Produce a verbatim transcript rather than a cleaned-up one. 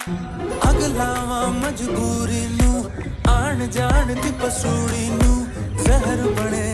अगलावा मजबूरी नू आन जान दी पसूड़ी नू जहर बने